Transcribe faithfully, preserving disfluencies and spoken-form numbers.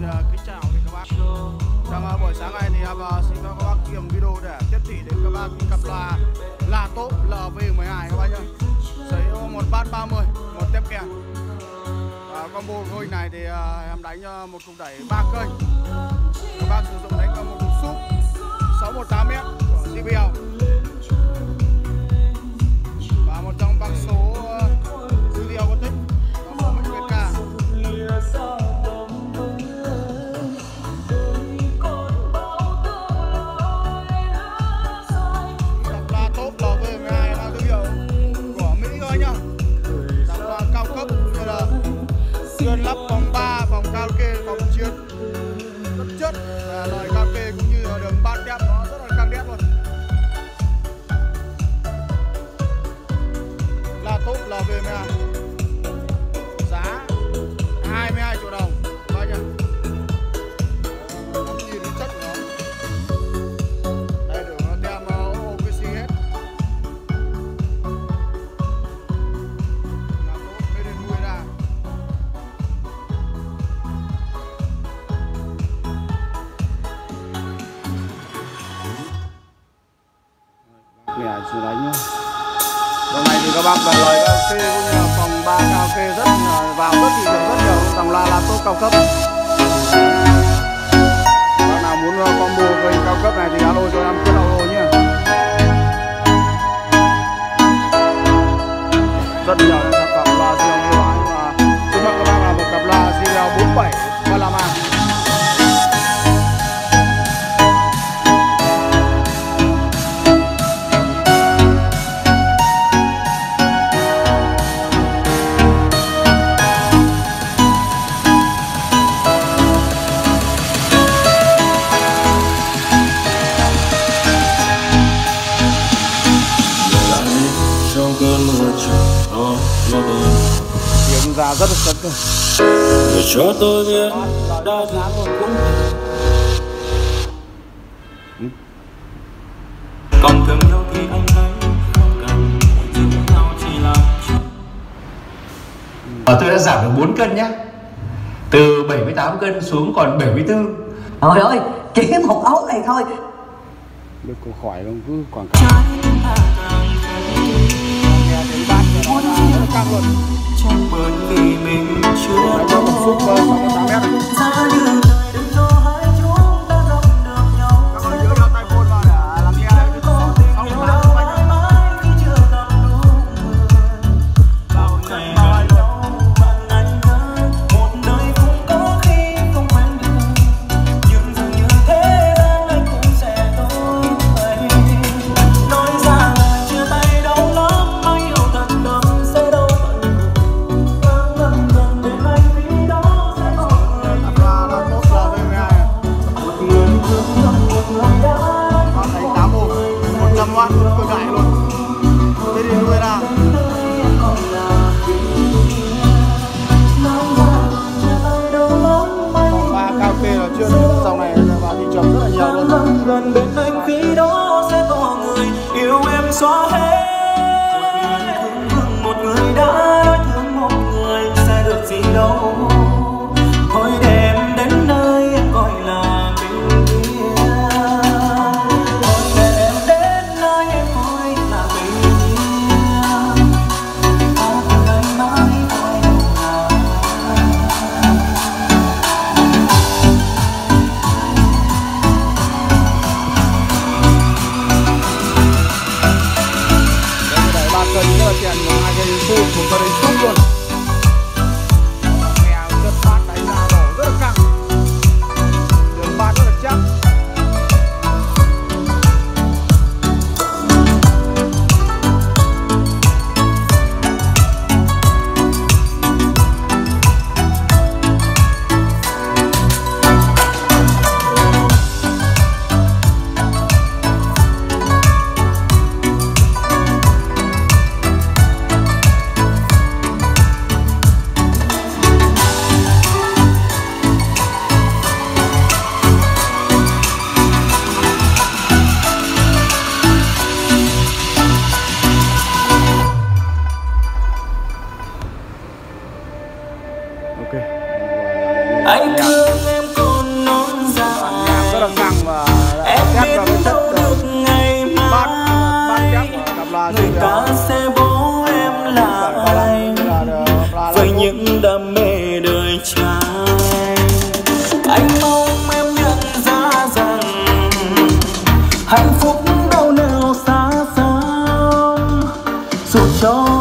kính chào thì các bác. Trong buổi sáng nay thì em xin các bác kiểm video để tiếp thị đến các bác cặp loa La Top L V mười hai các bác nhá. Sở hữu một bát ba mươi, một tép kèn. Và combo gôi này thì em đánh một cục đẩy ba kênh. Các bác sử dụng đánh một cục súp sáu một tám mét của gi bê lờ. Và một trong băng số studio có tích và một mic ca. La Top L V mười hai là thương hiệu của Mỹ thôi nhá. Dòng loa cao cấp như là chuyên lắp phòng ba, phòng karaoke, phòng chiến, rất chất và lời karaoke cũng như là đường bát kép nó rất là căng đét luôn. La Top L V mười hai giá hai mươi hai triệu đồng bao nhiêu? Không nhìn đến chất của nó. Đây được nó tem ô pê xê hết. La Top made in u ét a. Lẻ chỉ đánh nhá. Hôm nay thì các bác về lời karaoke cũng như là phòng ba karaoke rất vào rất thị trường rất nhiều dòng loa La Top cao cấp. Bác nào muốn combo với cao cấp này thì alo cho em cứ alo nhé. Rất nhiều sản phẩm loa riêng như vậy mà trước mắt các bác là một cặp loa gi bê lờ bốn bảy ba lăm A. Tiếng ra rất là sấn cơ. Để cho tôi biết đã thương cũng còn thương nhau thì anh thấy không cần giữ nhau chỉ là Ờ, tôi đã giảm được bốn cân nhé. Từ bảy mươi tám cân xuống còn bảy mươi tư. Trời ơi, chỉ một ấu này thôi. Được cô khỏi không cứ quảng cáo. Nghe thấy bát của nó rất là căng luôn. bởi vì mình chưa Đấy, một phút sáu mươi tám mét này. giá như đời đừng cho hai chúng ta gặp được nhau. Các bạn nhớ đeo tai phone vào để lắng nghe cái sáu mươi tám mét này. Mãi khi chưa gặp đúng người. Bao ngày bao lâu bạn anh ơi, một đời cũng có khi không quen được, nhưng dường như thế gian anh cũng sẽ tối vậy. Nói ra lời chia tay đau lắm, ai yêu thật đậm sẽ đâu tận cùng. Càng gần gần bên anh vì đó sẽ có người Cặp loa La Top L V mười hai. một người thương nhầm một người đã Bát đánh tám ôm, một trăm oát cơ đại luôn. Đây thì nuôi ra. Phòng ba karaoke là chuyên dòng này vào thị trường rất là nhiều luôn. Gần gần bên anh khi đó sẽ có người yêu em xóa hết. Một người đã nói thương một người sẽ được gì đâu. Thôi để em đến nơi em gọi là bên kia. Thôi để em đến nơi em gọi là bên kia. Ta từng ngày mãi ai đâu nào. Đây đẩy ba cân rất là tiện, một hai cây phun, một cây súp luôn. Nghe rất bát đánh ra đổ rất là căng. Đường bát rất là chắc. Anh thương em người ta sẽ bố em là ai với những đam mê đời trai. Anh mong em nhận ra rằng hạnh phúc đâu nào xa xăm, dù cho